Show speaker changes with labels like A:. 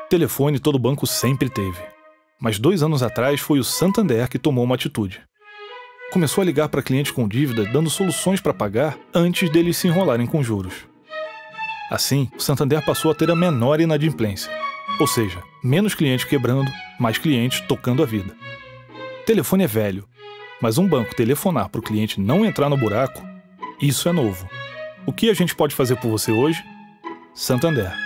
A: Telefone todo banco sempre teve. Mas 2 anos atrás foi o Santander que tomou uma atitude. Começou a ligar para clientes com dívida, dando soluções para pagar antes deles se enrolarem com juros. Assim, o Santander passou a ter a menor inadimplência. Ou seja, menos clientes quebrando, mais clientes tocando a vida. Telefone é velho, mas um banco telefonar para o cliente não entrar no buraco, isso é novo. O que a gente pode fazer por você hoje? Santander.